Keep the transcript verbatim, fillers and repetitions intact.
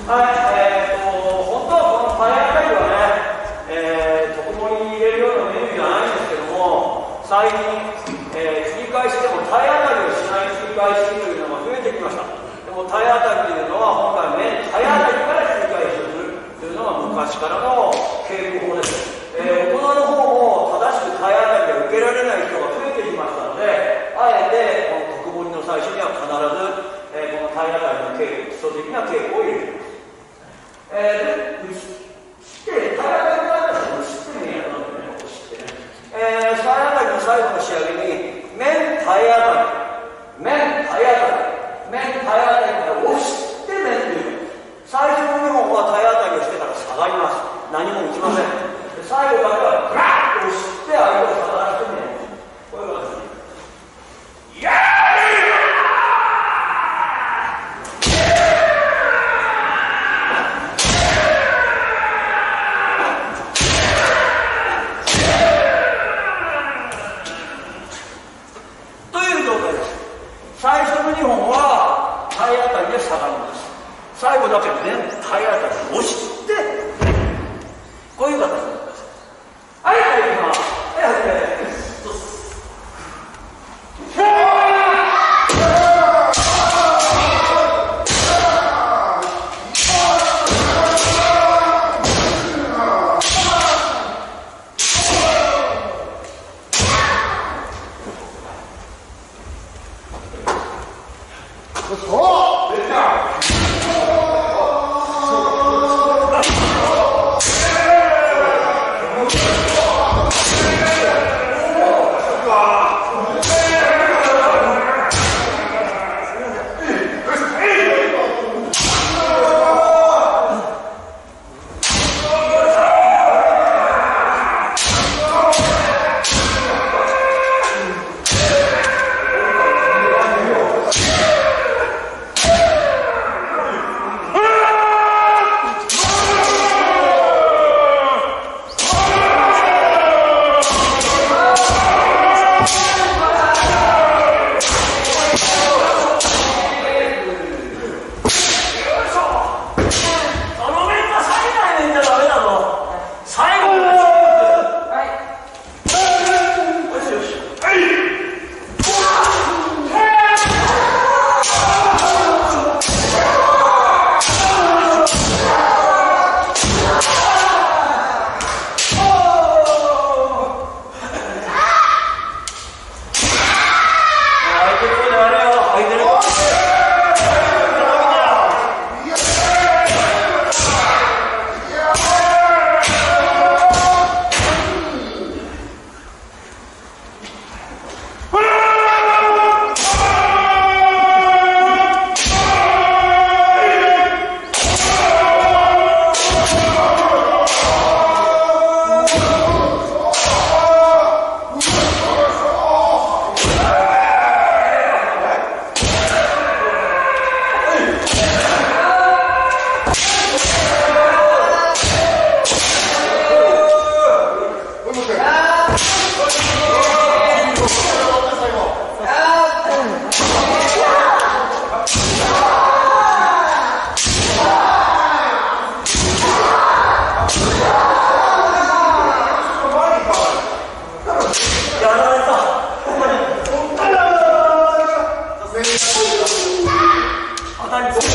はい、えー、っと、本当はこのタイヤあたりはね、えー、特盛りに入れるようなメニューじゃないんですけども、最近、えー、切り返しでもタイヤあたりをしない切り返しというのが増えてきました。でもタイヤあたりというのは、本来ね、タイヤあたりから切り返しをするというのが昔からの稽古法です。えー、大人の方も正しくタイヤあたりで受けられない人が増えてきましたので、あえてこの特盛りの最初には必ず、えー、このタイヤあたりの稽古、基礎的な稽古を入れています。えー、で、して、タイヤあたりから押してね、やなんでね、押してね。えー、タイヤあたりの最後の仕上げに、面タイヤあたり、面タイヤあたり、面タイヤあたりから押して面という。最初のにほんはタイヤあたりをしてから下がります。何も打ちません。で最後だけは、ガーッと押して、相手を下がらせて面。こういう感じ。やー最初のにほんはタイヤあたりで下がります。最後だけ面タイヤあたりを押してこういう形になります。はい、はい、今はい、はい、やられた。